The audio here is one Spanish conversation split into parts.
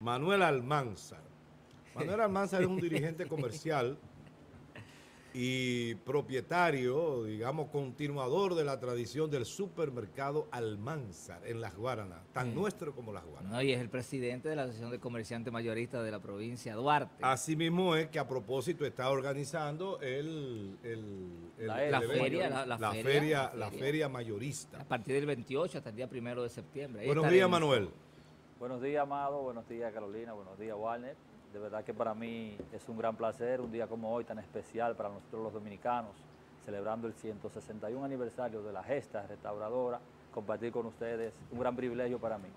Manuel Almanzar. Manuel Almanzar es un dirigente comercial y propietario, digamos, continuador de la tradición del supermercado Almanzar en Las Guaranas, tan nuestro como Las Guaranas. No, y es el presidente de la Asociación de Comerciantes Mayoristas de la provincia de Duarte. Así mismo es que a propósito está organizando La feria mayorista. A partir del 28 hasta el día 1 de septiembre. Ahí Buenos días, estaremos. Manuel. Buenos días, Amado. Buenos días, Carolina. Buenos días, Warner. De verdad que para mí es un gran placer, un día como hoy tan especial para nosotros los dominicanos, celebrando el 161 aniversario de la gesta restauradora, compartir con ustedes, un gran privilegio para mí.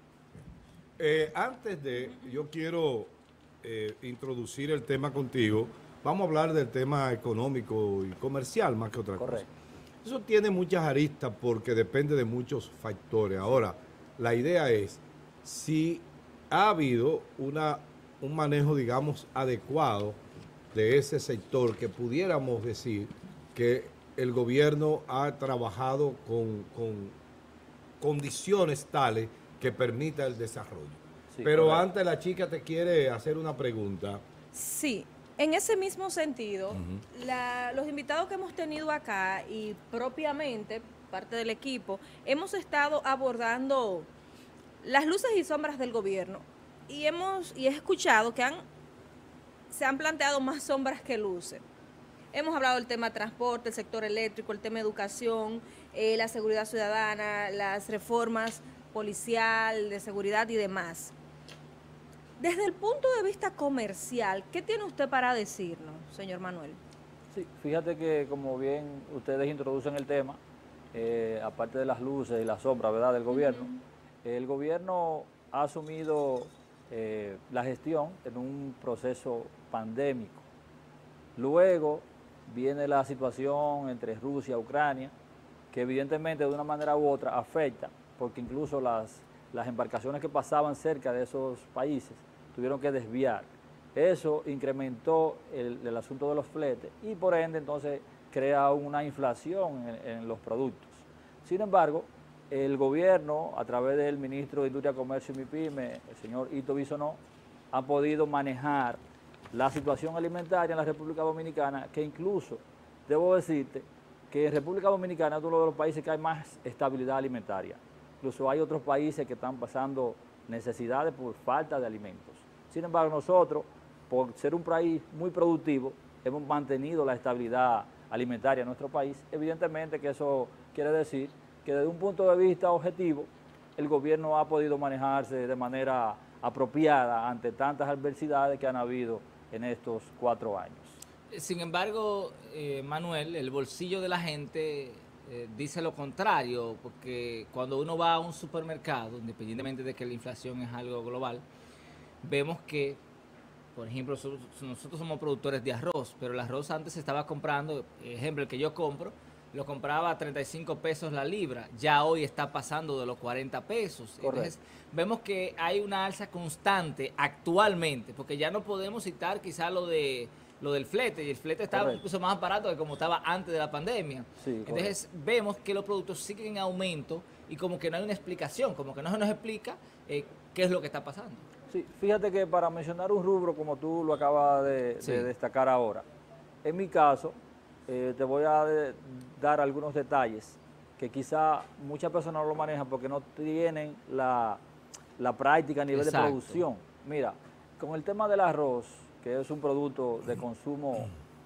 Yo quiero introducir el tema contigo. Vamos a hablar del tema económico y comercial más que otra Correcto. cosa. Eso tiene muchas aristas porque depende de muchos factores. Ahora, la idea es si ha habido un manejo, digamos, adecuado de ese sector, que pudiéramos decir que el gobierno ha trabajado con condiciones tales que permita el desarrollo. Sí, pero correcto. antes la chica te quiere hacer una pregunta. Sí, en ese mismo sentido, los invitados que hemos tenido acá y propiamente parte del equipo, hemos estado abordando las luces y sombras del gobierno y he escuchado que se han planteado más sombras que luces. Hemos hablado del tema transporte, el sector eléctrico, el tema educación, la seguridad ciudadana, las reformas policial, de seguridad y demás. Desde el punto de vista comercial, ¿qué tiene usted para decirnos, señor Manuel? Sí, fíjate que como bien ustedes introducen el tema, aparte de las luces y las sombras, ¿verdad?, del gobierno, el gobierno ha asumido la gestión en un proceso pandémico. Luego viene la situación entre Rusia y Ucrania, que evidentemente de una manera u otra afecta, porque incluso las embarcaciones que pasaban cerca de esos países tuvieron que desviar. Eso incrementó el asunto de los fletes y por ende entonces crea una inflación en los productos. Sin embargo, el gobierno, a través del ministro de Industria, Comercio y MIPYME, el señor Ito Bisonó, ha podido manejar la situación alimentaria en la República Dominicana, que incluso, debo decirte, que en República Dominicana es uno de los países que hay más estabilidad alimentaria. Incluso hay otros países que están pasando necesidades por falta de alimentos. Sin embargo, nosotros, por ser un país muy productivo, hemos mantenido la estabilidad alimentaria en nuestro país. Evidentemente que eso quiere decir que desde un punto de vista objetivo, el gobierno ha podido manejarse de manera apropiada ante tantas adversidades que han habido en estos 4 años. Sin embargo, Manuel, el bolsillo de la gente dice lo contrario, porque cuando uno va a un supermercado, independientemente de que la inflación es algo global, vemos que, por ejemplo, nosotros somos productores de arroz, pero el arroz antes se estaba comprando, ejemplo, el que yo compro, lo compraba a 35 pesos la libra, ya hoy está pasando de los 40 pesos. Correcto. Entonces, vemos que hay una alza constante actualmente, porque ya no podemos citar quizá lo del flete, y el flete está Correcto. incluso más barato que como estaba antes de la pandemia. Sí, entonces vemos que los productos siguen en aumento y como que no hay una explicación, como que no se nos explica qué es lo que está pasando. Sí, fíjate que para mencionar un rubro como tú lo acabas de destacar ahora, en mi caso, te voy a dar algunos detalles que quizá muchas personas no lo manejan porque no tienen la práctica a nivel Exacto. de producción. Mira, con el tema del arroz, que es un producto de consumo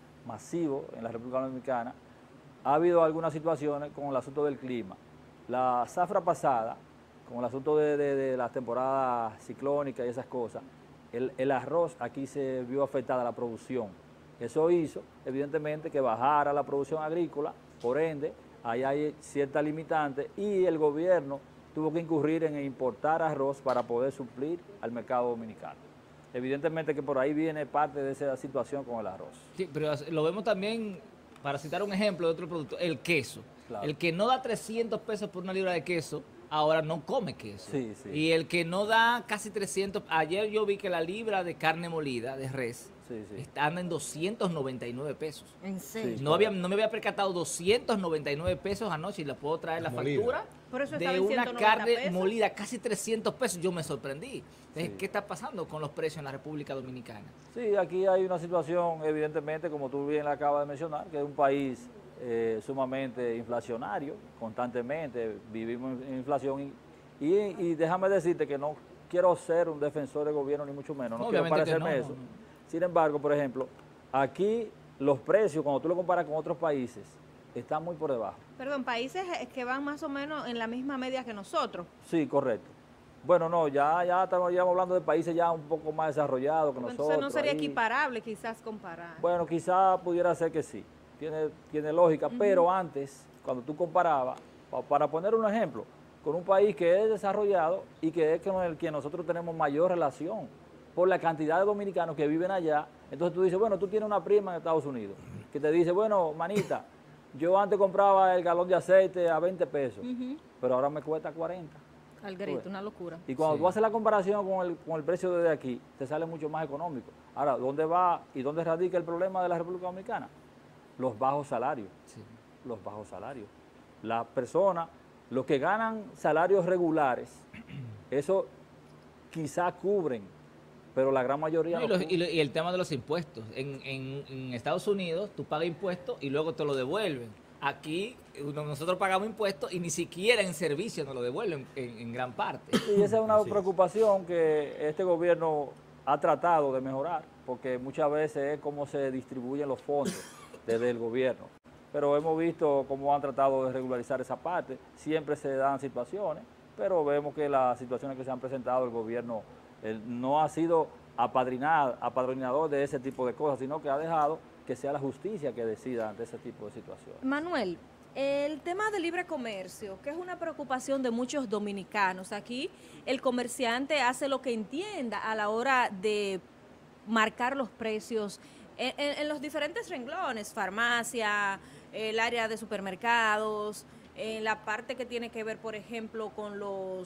masivo en la República Dominicana, ha habido algunas situaciones con el asunto del clima. La zafra pasada, con el asunto de la temporada ciclónica y esas cosas, el arroz aquí se vio afectada la producción. Eso hizo, evidentemente, que bajara la producción agrícola, por ende, ahí hay cierta limitante y el gobierno tuvo que incurrir en importar arroz para poder suplir al mercado dominicano. Evidentemente que por ahí viene parte de esa situación con el arroz. Sí, pero lo vemos también, para citar un ejemplo de otro producto, el queso. Claro. El que no da 300 pesos por una libra de queso, ahora no come queso. Sí, sí. Y el que no da casi 300, ayer yo vi que la libra de carne molida, de res, Sí, sí. anda en 299 pesos. En serio. Sí. No me había percatado 299 pesos anoche y le puedo traer la Molida. factura Por eso estaba de en una 190 carne pesos. molida, casi 300 pesos. Yo me sorprendí. Entonces, Sí. ¿qué está pasando con los precios en la República Dominicana? Sí, aquí hay una situación, evidentemente, como tú bien acabas de mencionar, que es un país sumamente inflacionario, constantemente vivimos en inflación y déjame decirte que no quiero ser un defensor del gobierno ni mucho menos, no quiero Obviamente que parecerme no, eso. no. Sin embargo, por ejemplo, aquí los precios, cuando tú lo comparas con otros países, están muy por debajo. Perdón, países que van más o menos en la misma media que nosotros. Sí, correcto. Bueno, no, ya estamos hablando de países ya un poco más desarrollados que nosotros. Entonces no sería ahí. equiparable quizás comparar. Bueno, quizá pudiera ser que sí, tiene lógica, pero antes, cuando tú comparabas, para poner un ejemplo, con un país que es desarrollado y que es con el que nosotros tenemos mayor relación, por la cantidad de dominicanos que viven allá, entonces tú dices, bueno, tú tienes una prima en Estados Unidos, que te dice, bueno, manita, yo antes compraba el galón de aceite a 20 pesos, pero ahora me cuesta 40. Al grito, una locura. Y cuando Sí. tú haces la comparación con el precio de aquí, te sale mucho más económico. Ahora, ¿dónde va y dónde radica el problema de la República Dominicana? Los bajos salarios. Sí. Los bajos salarios. Las personas, los que ganan salarios regulares, eso quizás cubren, pero la gran mayoría No, no y cubre. el tema de los impuestos. En Estados Unidos tú pagas impuestos y luego te lo devuelven. Aquí nosotros pagamos impuestos y ni siquiera en servicios nos lo devuelven en gran parte. Y esa es una Así es. preocupación que este gobierno ha tratado de mejorar, porque muchas veces es cómo se distribuyen los fondos desde el gobierno. Pero hemos visto cómo han tratado de regularizar esa parte. Siempre se dan situaciones, pero vemos que las situaciones que se han presentado, el gobierno no ha sido apadrinador de ese tipo de cosas, sino que ha dejado que sea la justicia que decida ante ese tipo de situaciones. Manuel, el tema del libre comercio, que es una preocupación de muchos dominicanos. Aquí el comerciante hace lo que entienda a la hora de marcar los precios en los diferentes renglones, farmacia, el área de supermercados, en la parte que tiene que ver, por ejemplo, con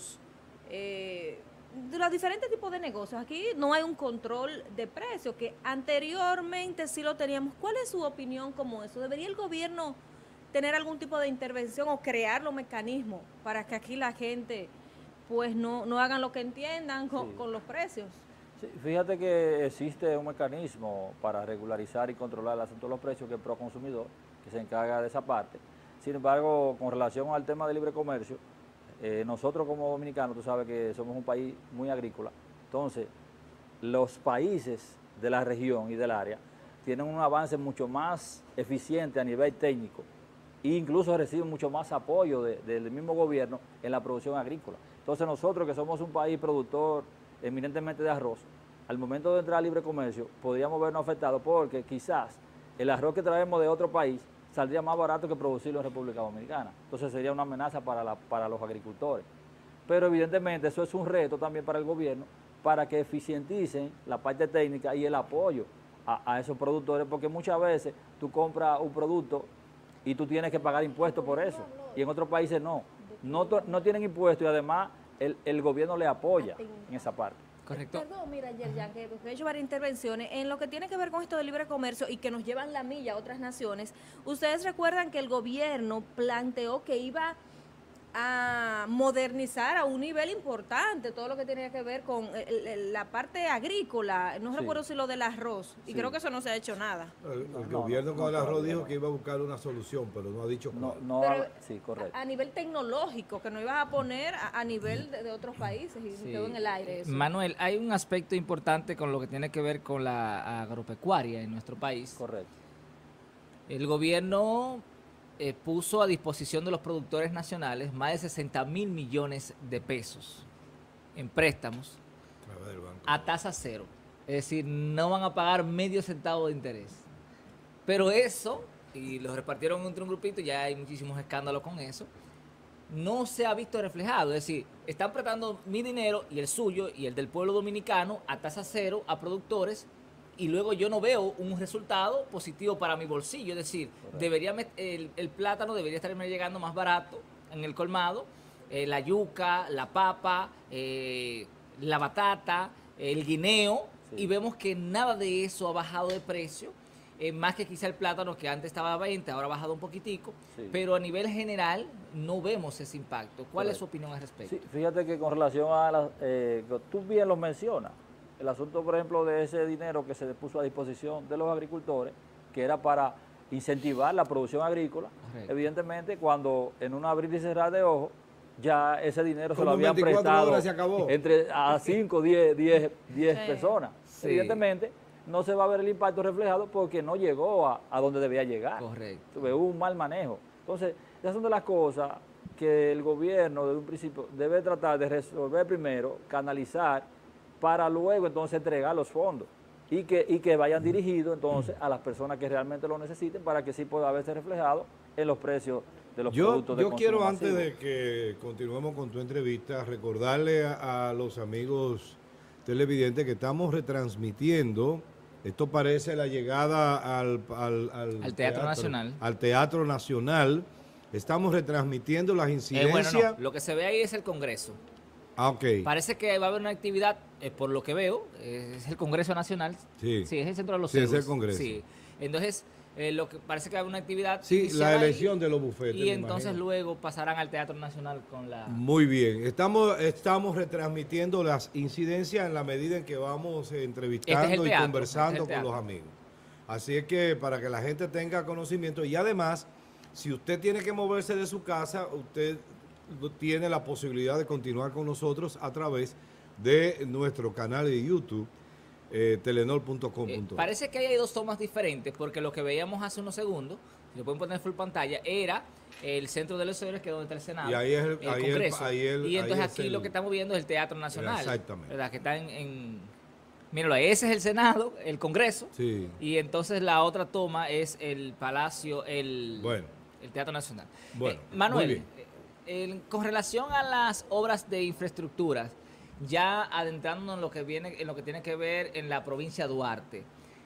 de los diferentes tipos de negocios. Aquí no hay un control de precios, que anteriormente sí lo teníamos. ¿Cuál es su opinión como eso? ¿Debería el gobierno tener algún tipo de intervención o crear los mecanismos para que aquí la gente pues no hagan lo que entiendan Sí. con los precios? Sí, fíjate que existe un mecanismo para regularizar y controlar el asunto de los precios, que es Proconsumidor, que se encarga de esa parte. Sin embargo, con relación al tema del libre comercio, nosotros como dominicanos, tú sabes que somos un país muy agrícola, entonces los países de la región y del área tienen un avance mucho más eficiente a nivel técnico e incluso reciben mucho más apoyo del mismo gobierno en la producción agrícola. Entonces nosotros, que somos un país productor eminentemente de arroz, al momento de entrar al libre comercio podríamos vernos afectados porque quizás el arroz que traemos de otro país saldría más barato que producirlo en República Dominicana. Entonces sería una amenaza para los agricultores. Pero evidentemente eso es un reto también para el gobierno, para que eficienticen la parte técnica y el apoyo a esos productores, porque muchas veces tú compras un producto y tú tienes que pagar impuestos por eso, y en otros países no tienen impuestos y además el gobierno le apoya en esa parte. Correcto. Perdón, mira, Yerjan, que he hecho varias intervenciones en lo que tiene que ver con esto del libre comercio y que nos llevan la milla a otras naciones. Ustedes recuerdan que el gobierno planteó que iba a modernizar a un nivel importante todo lo que tiene que ver con la parte agrícola. No Sí. recuerdo si lo del arroz, y Sí. creo que eso no se ha hecho nada. El No, gobierno no, con el no, arroz no, dijo no. que iba a buscar una solución, pero no ha dicho cuál. Pero Sí, correcto. a nivel tecnológico, que no ibas a poner a nivel de otros países y Sí. quedó en el aire eso. Manuel, hay un aspecto importante con lo que tiene que ver con la agropecuaria en nuestro país. Correcto. El gobierno puso a disposición de los productores nacionales más de 60.000 millones de pesos en préstamos A través del banco. a tasa cero. Es decir, no van a pagar medio centavo de interés. Pero eso, y lo repartieron entre un grupito, ya hay muchísimos escándalos con eso, no se ha visto reflejado. Es decir, están prestando mi dinero y el suyo y el del pueblo dominicano a tasa cero a productores y luego yo no veo un resultado positivo para mi bolsillo. Es decir, Correcto. el plátano debería estarme llegando más barato en el colmado, la yuca, la papa, la batata, el guineo, Sí. y vemos que nada de eso ha bajado de precio, más que quizá el plátano que antes estaba a 20, ahora ha bajado un poquitico, Sí. pero a nivel general no vemos ese impacto. ¿Cuál es su Correcto. opinión al respecto? Sí, fíjate que con relación a tú bien lo mencionas, el asunto, por ejemplo, de ese dinero que se puso a disposición de los agricultores, que era para incentivar la producción agrícola, Correcto. evidentemente cuando en un abrir y cerrar de ojos, ya ese dinero se Como lo habían 24 prestado horas se acabó. entre a 5, 10 Sí. personas. Sí. Evidentemente no se va a ver el impacto reflejado porque no llegó a donde debía llegar. Correcto. Hubo un mal manejo. Entonces, esas son de las cosas que el gobierno desde un principio debe tratar de resolver primero, canalizar, para luego entonces entregar los fondos y que vayan dirigidos entonces a las personas que realmente lo necesiten para que sí pueda verse reflejado en los precios de los productos de Yo consumo quiero, antes masivo. de que continuemos con tu entrevista, recordarle a los amigos televidentes que estamos retransmitiendo. Esto parece la llegada al Teatro Nacional. Al Teatro Nacional. Estamos retransmitiendo las incidencias. Bueno, no, lo que se ve ahí es el Congreso. Ah, ok. Parece que va a haber una actividad, por lo que veo, es el Congreso Nacional. Sí. es el centro de los Sí, es CEUs. el Congreso. Sí. Entonces, lo que parece que va a haber una actividad. Sí, inicial la ahí, elección de los bufetes. Y me entonces imagino. luego pasarán al Teatro Nacional con la... Muy bien. Estamos retransmitiendo las incidencias en la medida en que vamos entrevistando Este es el y teatro, conversando este es el con los teatro. amigos. Así es que para que la gente tenga conocimiento y además, si usted tiene que moverse de su casa, usted tiene la posibilidad de continuar con nosotros a través de nuestro canal de YouTube, telenor.com.do. Parece que ahí hay dos tomas diferentes, porque lo que veíamos hace unos segundos, si lo pueden poner en full pantalla, era el centro de los señores, que es donde está el Senado, Y ahí es el- ahí el- Congreso. ahí el- y entonces ahí es aquí el- lo que estamos viendo es el Teatro Nacional. Exactamente. ¿Verdad? Que está míralo, ese es el Senado, el Congreso, Sí. y entonces la otra toma es el Palacio, Bueno. el Teatro Nacional. Bueno, Manuel, muy bien. con relación a las obras de infraestructuras, ya adentrándonos en lo que tiene que ver en la provincia de Duarte,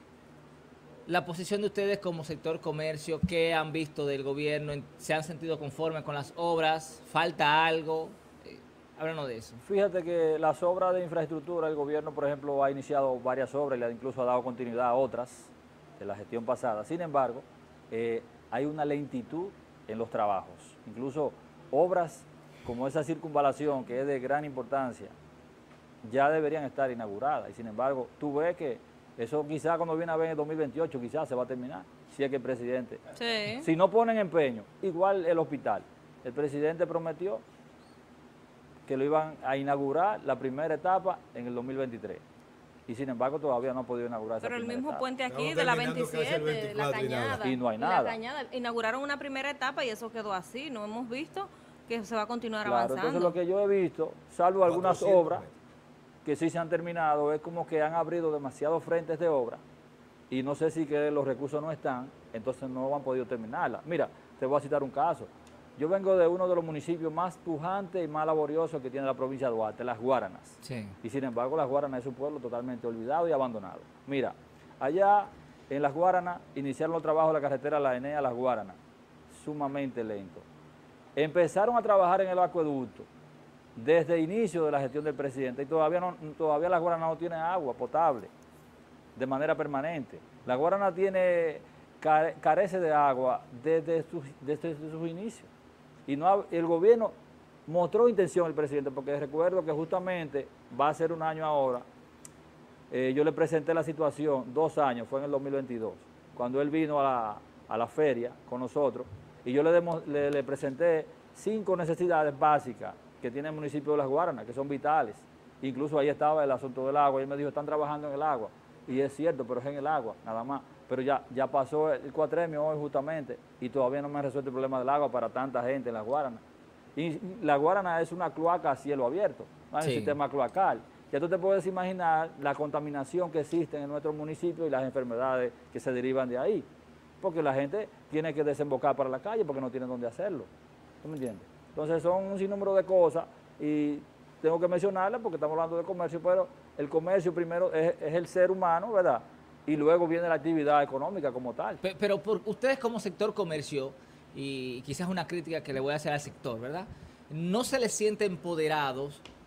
la posición de ustedes como sector comercio, ¿qué han visto del gobierno? ¿Se han sentido conformes con las obras? ¿Falta algo? Háblanos de eso. Fíjate que las obras de infraestructura, el gobierno, por ejemplo, ha iniciado varias obras y le incluso ha dado continuidad a otras de la gestión pasada. Sin embargo, hay una lentitud en los trabajos. Incluso obras como esa circunvalación, que es de gran importancia, ya deberían estar inauguradas. Y sin embargo, tú ves que eso quizás cuando viene a ver en el 2028, quizás se va a terminar, si es que el presidente... Sí. Si no ponen empeño, igual el hospital. El presidente prometió que lo iban a inaugurar la primera etapa en el 2023. Y sin embargo todavía no ha podido inaugurar esa Pero el primera mismo etapa. puente aquí Estamos de la terminando casi el 27, la 24 y nada. Cañada. Y no hay La nada. Cañada. Inauguraron una primera etapa y eso quedó así. No hemos visto que se va a continuar Claro, avanzando. entonces lo que yo he visto, salvo algunas 400 obras metros. que sí se han terminado, es como que han abrido demasiados frentes de obra y no sé si que los recursos no están, entonces no han podido terminarla. Mira, te voy a citar un caso. Yo vengo de uno de los municipios más pujantes y más laboriosos que tiene la provincia de Duarte, Las Guaranas. Sí. Y sin embargo, Las Guaranas es un pueblo totalmente olvidado y abandonado. Mira, allá en Las Guaranas iniciaron los trabajos de la carretera La Enea a Las Guaranas, sumamente lento. Empezaron a trabajar en el acueducto desde el inicio de la gestión del presidente y todavía Las Guaranas no tiene agua potable de manera permanente. Las Guaranas carece de agua desde sus inicios. Y el gobierno mostró intención, el presidente, porque recuerdo que justamente va a ser un año ahora. Yo le presenté la situación 2 años, fue en el 2022, cuando él vino a la feria con nosotros, y yo le presenté 5 necesidades básicas que tiene el municipio de Las Guaranas, que son vitales. Incluso ahí estaba el asunto del agua, y él me dijo, están trabajando en el agua. Y es cierto, pero es en el agua, nada más. Pero ya pasó el cuatrienio hoy justamente, y todavía no me han resuelto el problema del agua para tanta gente en Las Guaranas. Y Las Guaranas es una cloaca a cielo abierto, no es un Sí. sistema cloacal. Ya tú te puedes imaginar la contaminación que existe en nuestro municipio y las enfermedades que se derivan de ahí. Porque la gente tiene que desembocar para la calle porque no tiene dónde hacerlo. ¿Tú me entiendes? Entonces son un sinnúmero de cosas y tengo que mencionarlas porque estamos hablando de comercio, pero el comercio primero es el ser humano, ¿verdad? Y luego viene la actividad económica como tal. Pero por ustedes como sector comercio, y quizás una crítica que le voy a hacer al sector, ¿verdad? ¿No se les siente empoderados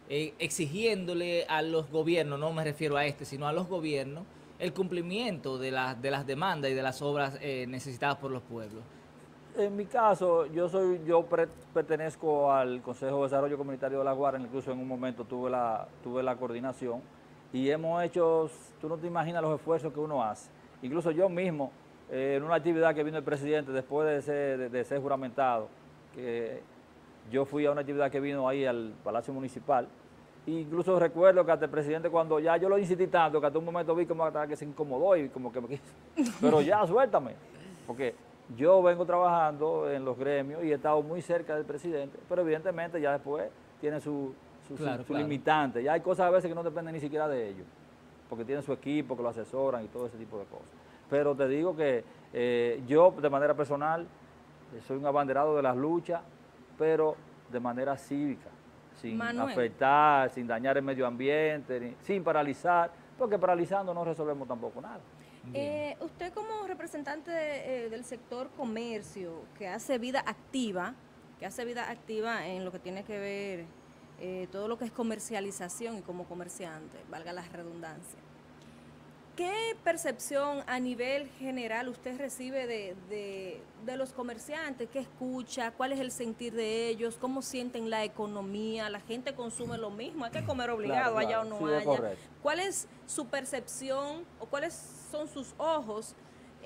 exigiéndole a los gobiernos, no me refiero a este, sino a los gobiernos, el cumplimiento de las demandas y de las obras necesitadas por los pueblos. En mi caso, pertenezco al Consejo de Desarrollo Comunitario de La Guardia, incluso en un momento tuve la coordinación y hemos hecho, tú no te imaginas los esfuerzos que uno hace. Incluso yo mismo, en una actividad que vino el presidente después de ser juramentado, que yo fui a una actividad que vino ahí al Palacio Municipal, e incluso recuerdo que hasta el presidente, cuando ya yo lo insistí tanto, que hasta un momento vi como que se incomodó y como que me quiso, pero ya suéltame, porque yo vengo trabajando en los gremios y he estado muy cerca del presidente, pero evidentemente ya después tiene su limitante. Ya hay cosas a veces que no dependen ni siquiera de ellos, porque tienen su equipo que lo asesoran y todo ese tipo de cosas. Pero te digo que yo de manera personal soy un abanderado de las luchas, pero de manera cívica, sin afectar, sin dañar el medio ambiente, sin paralizar, porque paralizando no resolvemos tampoco nada. Usted como representante del sector comercio, que hace vida activa en lo que tiene que ver todo lo que es comercialización y como comerciante, valga la redundancia, ¿qué percepción a nivel general usted recibe de los comerciantes? ¿Qué escucha? ¿Cuál es el sentir de ellos? ¿Cómo sienten la economía? ¿La gente consume lo mismo? ¿Hay que comer obligado, haya o no sí, haya? ¿Cuál es su percepción o cuáles son sus ojos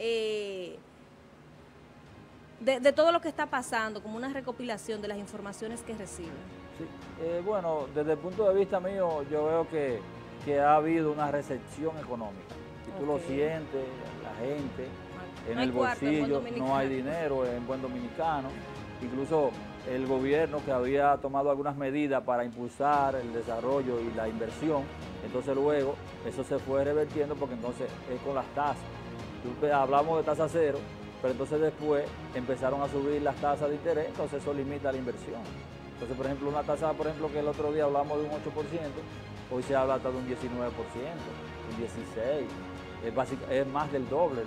de todo lo que está pasando, como una recopilación de las informaciones que reciben? Sí. Bueno, desde el punto de vista mío, yo veo que ha habido una recepción económica. Y tú lo sientes, la gente, en el bolsillo, no hay dinero en buen dominicano. Incluso el gobierno, que había tomado algunas medidas para impulsar el desarrollo y la inversión, entonces luego eso se fue revertiendo, porque entonces es con las tasas. Hablamos de tasa cero, pero entonces después empezaron a subir las tasas de interés, entonces eso limita la inversión. Entonces, por ejemplo, una tasa, que el otro día hablamos de un 8%, hoy se habla hasta de un 19%, un 16%, es más del doble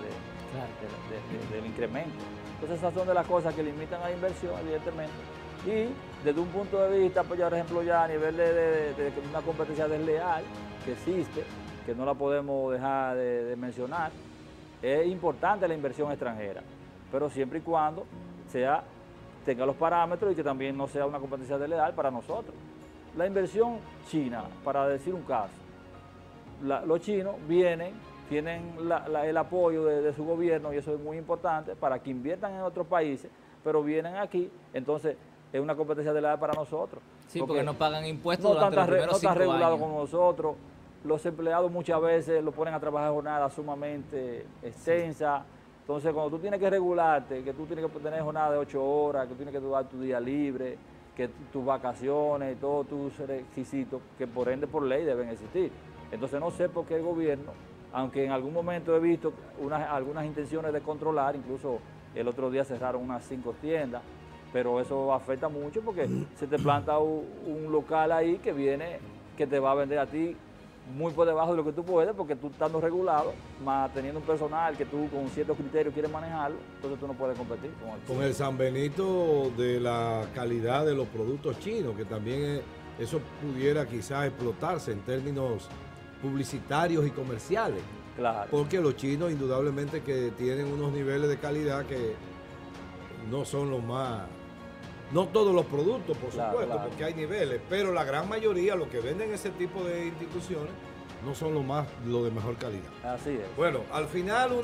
del incremento. Entonces esas son de las cosas que limitan la inversión, evidentemente. Y desde un punto de vista, pues ya, por ejemplo, ya a nivel de una competencia desleal que existe, que no la podemos dejar de mencionar, es importante la inversión extranjera, pero siempre y cuando tenga los parámetros y que también no sea una competencia desleal para nosotros. La inversión china, para decir un caso, los chinos tienen el apoyo de su gobierno, y eso es muy importante para que inviertan en otros países, pero vienen aquí, entonces es una competencia desleal para nosotros. Sí, porque no pagan impuestos durante los primeros 5 años. No está regulado como nosotros. Los empleados muchas veces lo ponen a trabajar jornadas sumamente extensas. Entonces, cuando tú tienes que regularte, que tú tienes que tener jornada de 8 horas, que tú tienes que dar tu día libre, que tus vacaciones, todos tus requisitos, que por ende por ley deben existir. Entonces, no sé por qué el gobierno, aunque en algún momento he visto algunas intenciones de controlar, incluso el otro día cerraron unas 5 tiendas, pero eso afecta mucho porque se te planta un local ahí que te va a vender a ti muy por debajo de lo que tú puedes, porque tú estando regulado, más teniendo un personal que tú con ciertos criterios quieres manejarlo, entonces tú no puedes competir con el San Benito de la calidad de los productos chinos, que también eso pudiera quizás explotarse en términos publicitarios y comerciales. Claro. Porque los chinos indudablemente que tienen unos niveles de calidad que no son los más... No todos los productos, por supuesto, porque hay niveles, pero la gran mayoría, los que venden ese tipo de instituciones, no son lo de mejor calidad. Así es. Bueno, al final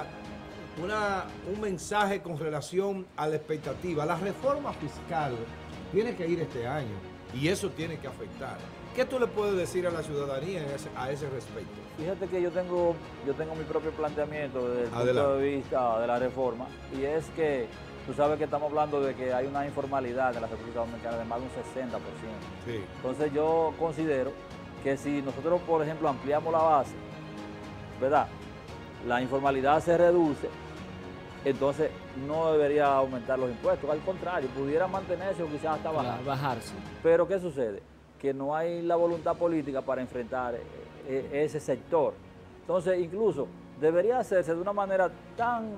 un mensaje con relación a la expectativa. La reforma fiscal tiene que ir este año y eso tiene que afectar. ¿Qué tú le puedes decir a la ciudadanía a ese respecto? Fíjate que yo tengo mi propio planteamiento desde el punto de vista de la reforma, y es que tú sabes que estamos hablando de que hay una informalidad en la República Dominicana de más de un 60%. Sí. Entonces yo considero que si nosotros, por ejemplo, ampliamos la base, ¿verdad? La informalidad se reduce, entonces no debería aumentar los impuestos, al contrario, pudiera mantenerse o quizás hasta bajarse. Pero ¿qué sucede? Que no hay la voluntad política para enfrentar ese sector. Entonces, incluso debería hacerse de una manera tan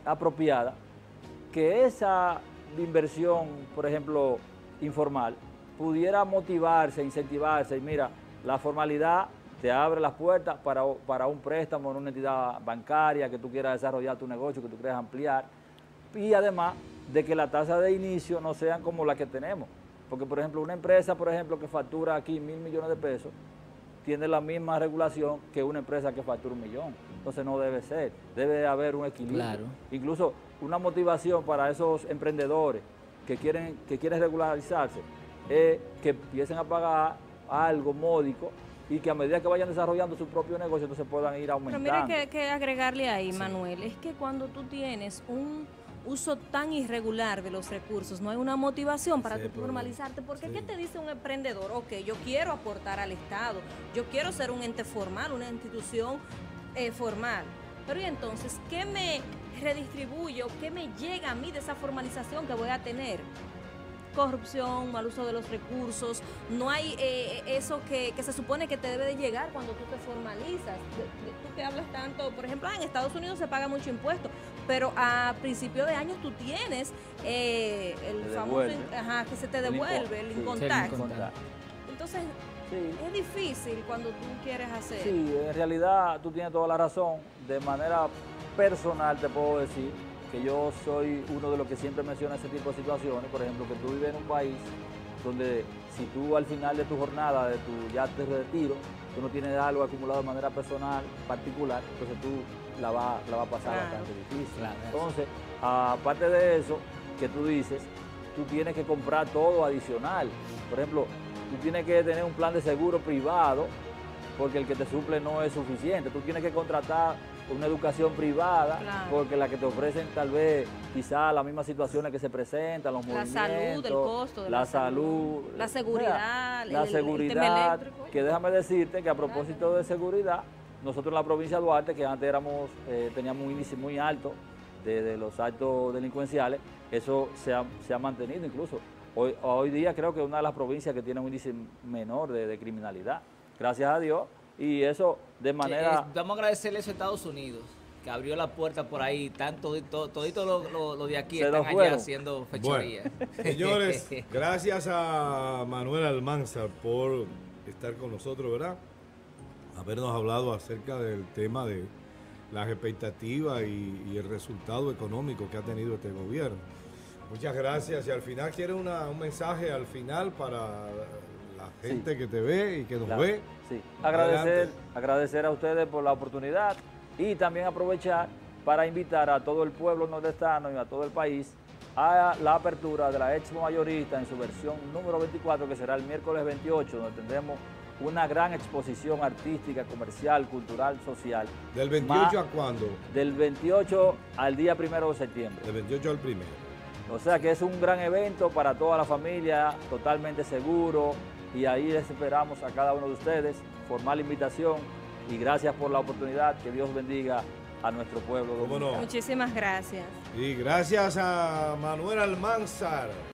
apropiada que esa inversión, por ejemplo, informal, pudiera motivarse, incentivarse, y mira, la formalidad te abre las puertas para un préstamo en una entidad bancaria que tú quieras desarrollar tu negocio, que tú quieras ampliar, y además de que la tasa de inicio no sean como la que tenemos. Porque, por ejemplo, una empresa, por ejemplo, que factura aquí 1.000 millones de pesos, tiene la misma regulación que una empresa que factura 1 millón. Entonces no debe ser, debe haber un equilibrio. Claro. Incluso una motivación para esos emprendedores que quieren regularizarse es que empiecen a pagar algo módico y que a medida que vayan desarrollando su propio negocio, entonces puedan ir aumentando. Pero mira que agregarle ahí, Manuel, es que cuando tú tienes un uso tan irregular de los recursos, no hay una motivación para tú formalizarte, porque ¿qué te dice un emprendedor? Ok, yo quiero aportar al Estado, yo quiero ser un ente formal, una institución formal, pero ¿y entonces qué me redistribuye o qué me llega a mí de esa formalización que voy a tener? Corrupción, mal uso de los recursos, no hay eso que se supone que te debe de llegar cuando tú te formalizas. Tú que hablas tanto, por ejemplo, en Estados Unidos se paga mucho impuesto, pero a principio de años tú tienes el famoso, que se te devuelve, el income tax. Entonces, es difícil cuando tú quieres hacer. Sí, en realidad tú tienes toda la razón. De manera personal te puedo decir que yo soy uno de los que siempre menciona ese tipo de situaciones. Por ejemplo, que tú vives en un país donde si tú al final de tu jornada, de tu ya de retiro, tú no tienes algo acumulado de manera personal, particular, entonces tú la vas a pasar bastante difícil. Claro. Entonces, aparte de eso que tú dices, tú tienes que comprar todo adicional. Por ejemplo, tú tienes que tener un plan de seguro privado porque el que te suple no es suficiente. Tú tienes que contratar una educación privada, porque la que te ofrecen tal vez quizás las mismas situaciones que se presentan, los movimientos, la salud, el costo de la salud, la seguridad, la seguridad, que déjame decirte que a propósito de seguridad, nosotros en la provincia de Duarte, que antes teníamos un índice muy alto de los actos delincuenciales, eso se ha mantenido incluso. Hoy día creo que es una de las provincias que tiene un índice menor de criminalidad, gracias a Dios. Y eso de manera... Vamos a agradecerle eso a Estados Unidos, que abrió la puerta por ahí, todito lo de aquí están allá haciendo fechoría. Bueno, señores, gracias a Manuel Almanzar por estar con nosotros, ¿verdad? Habernos hablado acerca del tema de las expectativas y el resultado económico que ha tenido este gobierno. Muchas gracias. Y al final, ¿quieres un mensaje al final para la gente que te ve y que nos ve? Sí, agradecer a ustedes por la oportunidad y también aprovechar para invitar a todo el pueblo nordestano y a todo el país a la apertura de la Expo Mayorista en su versión número 24, que será el miércoles 28, donde tendremos una gran exposición artística, comercial, cultural, social. ¿Del 28 a cuándo? Del 28 al día 1 de septiembre. Del 28 al 1. O sea que es un gran evento para toda la familia, totalmente seguro. Y ahí les esperamos a cada uno de ustedes, formal invitación y gracias por la oportunidad, que Dios bendiga a nuestro pueblo dominicano. Muchísimas gracias. Y gracias a Manuel Almanzar.